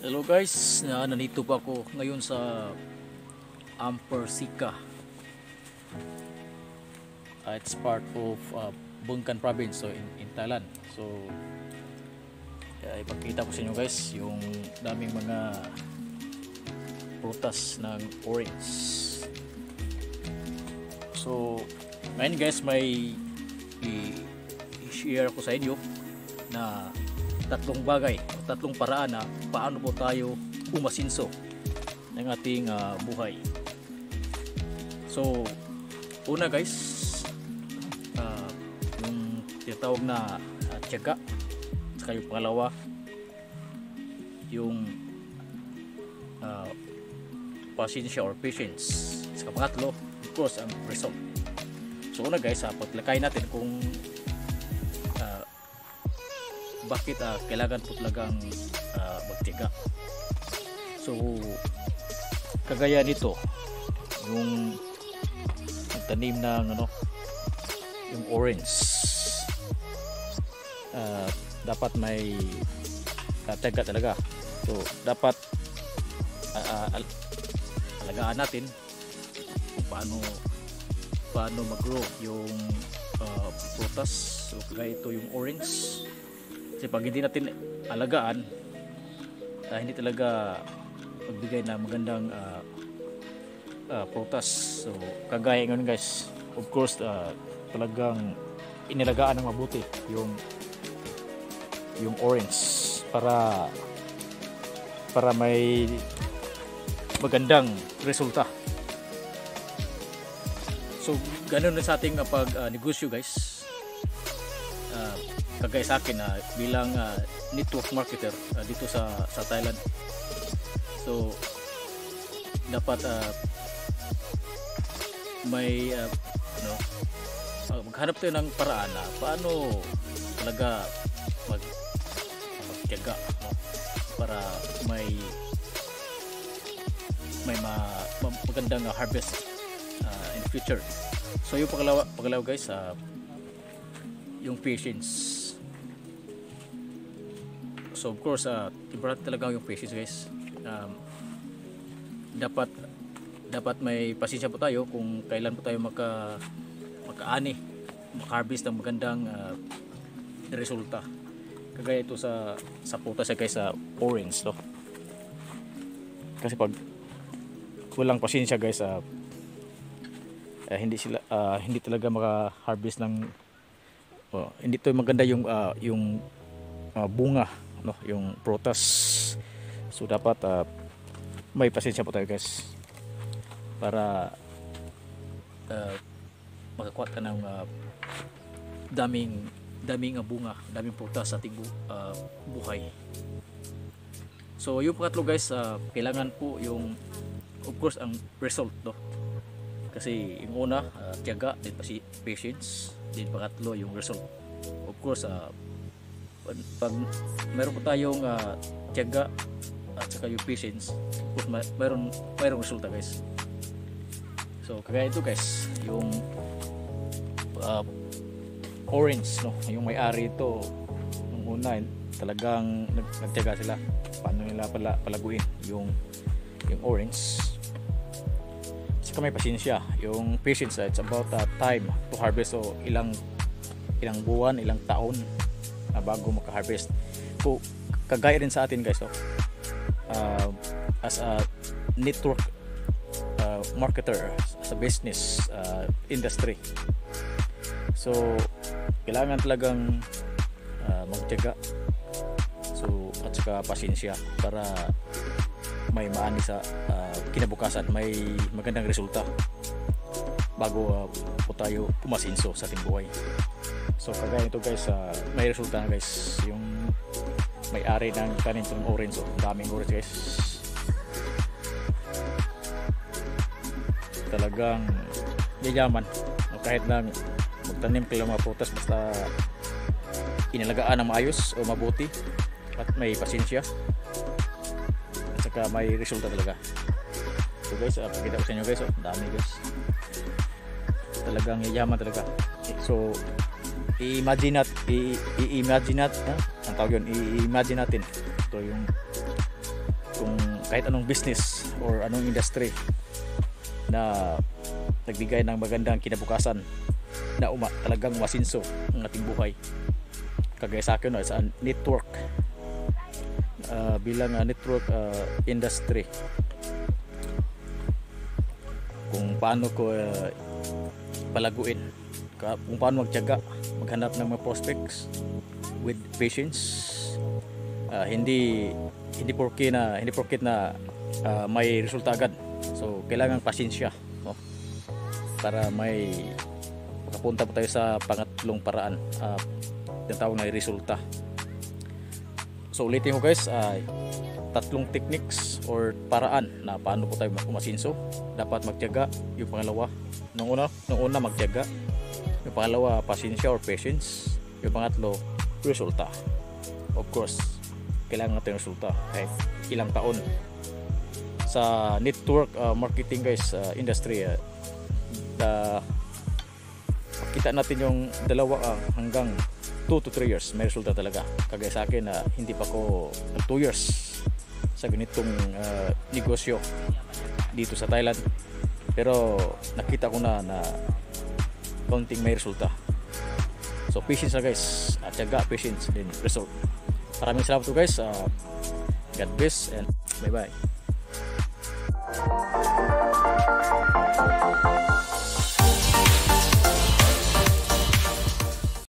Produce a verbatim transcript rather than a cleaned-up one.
Hello guys, na nandito pa ako ngayon sa Ampersika. Uh, it's part of uh, Bangkan province, so in, in Thailand. So uh, ipakita ko sa inyo guys yung daming mga prutas ng orange. So ngayon guys, may i-share ko sa inyo na tatlong bagay o tatlong paraan na paano po tayo umasinso ng ating uh, buhay. So una guys, uh, yung tinatawag na uh, tiyaga. Saka yung pangalawa, yung uh, pasensya or patience. Saka pangatlo, of course, ang result. So una guys, uh, paglakay natin kung bakit uh, kailangan po talagang uh, magtiyaga. So kagaya nito, yung tanim ng ano, yung orange, uh, dapat may uh, tiyaga talaga. So dapat uh, uh, alagaan natin kung paano paano mag-grow yung uh, prutas. So kagaya ito yung orange. Kasi pag hindi natin alagaan, uh, hindi talaga magbigay na magandang uh, uh, prutas. So kagaya ngayon guys, of course uh, talagang inilagaan ng mabuti yung yung orange para para may magandang resulta. So ganun na sa ating uh, pag uh, negosyo guys. Uh, kagaya sa akin uh, bilang uh, network marketer uh, dito sa sa Thailand. So dapat uh, may uh, ano, uh, maghanap tayo ng paraan na paano talaga mag magtiyaga, no? Para may may ma, ma, magandang uh, harvest uh, in the future. So yung pangalawa, pangalawa guys, uh, yung patience. So of course, uh, importante talaga yung patience guys. Um, dapat dapat may pasensya po tayo kung kailan po tayo maka makaani, maka-harvest ng magandang uh, resulta. Kagaya ito sa sa prutas guys, sa orange, no? Kasi pag walang pasensya guys, uh, uh, hindi sila uh, hindi talaga maka-harvest ng uh, hindi to maganda yung uh, yung uh, bunga, no, yung prutas. So dapat uh, may pasensya po tayo guys para uh, makakuha ka ng uh, daming daming uh, bunga, daming prutas sa ating bu uh, buhay. So yung pangatlo guys, uh, kailangan po yung of course ang result, no? Kasi yung una, uh, tiyaga, din pa si patience, din pangatlo yung result. Of course, uh, pag meron po tayong uh, tiyaga at saka yung patience, of course, mayroon mayroong resulta guys. So kagaya ito guys, yung uh, orange, no, yung may-ari ito nung una talagang nagtiyaga sila paano nila pala palaguin yung yung orange. Saka may pasensya, yung patience, uh, it's about uh, time to harvest. So ilang ilang buwan, ilang taon uh, bago maka-harvest. So kagaya rin sa atin guys, so, uh, as a network uh, marketer, as a business uh, industry, so kailangan talagang uh, magtiyaga, so at saka pasensya para may maani sa uh, kinabukasan, may magandang resulta bago uh, po tayo umasinso sa ating buhay. So kagaya ito guys, uh, may resulta na guys yung may-ari ng tanim ng orange. So daming orange guys, talagang yayaman, kahit lang magtanim kayo mga prutas, basta inalagaan ng maayos o mabuti at may pasensya at saka may resulta talaga. So guys, uh, pakita ko sa inyo guys, oh, dami guys, talagang yayaman talaga. So i-imagine nat i-imagine nat, ang tawag yun, i-imagine natin ito yung kahit anong business or anong industry na nagbigay ng magandang kinabukasan na uma, talagang masinso ang ating buhay. Kagaya sa akin, no, sa network, uh, bilang uh, network uh, industry, kung paano ko uh, palaguin, kung paano magtiyaga, maghanap ng mga prospects with patience. Uh, hindi hindi porke na hindi porket na uh, may resulta agad. So kailangan pasensya, no? Para may makapunta po tayo sa pangatlong paraan, uh, yung tawag na resulta. So ulitin ko guys, uh, tatlong techniques or paraan na paano po tayo umasinso. Dapat magtiyaga, yung pangalawa, nung una, nung una magtiyaga, yung pangalawa pasensya or patience, yung pangatlo resulta. Of course, kailangan natin resulta kahit ilang taon. Sa network uh, marketing guys, uh, industry, uh, the, kita natin yung dalawa uh, hanggang two to three years may resulta talaga. Kagaya sa akin, uh, hindi pa ko nag two years sa ganitong uh, negosyo dito sa Thailand, pero nakita ko na na konting may resulta. So patience na guys, at tiyaga, patience, then result. Maraming salamat po guys, uh, God bless and bye bye.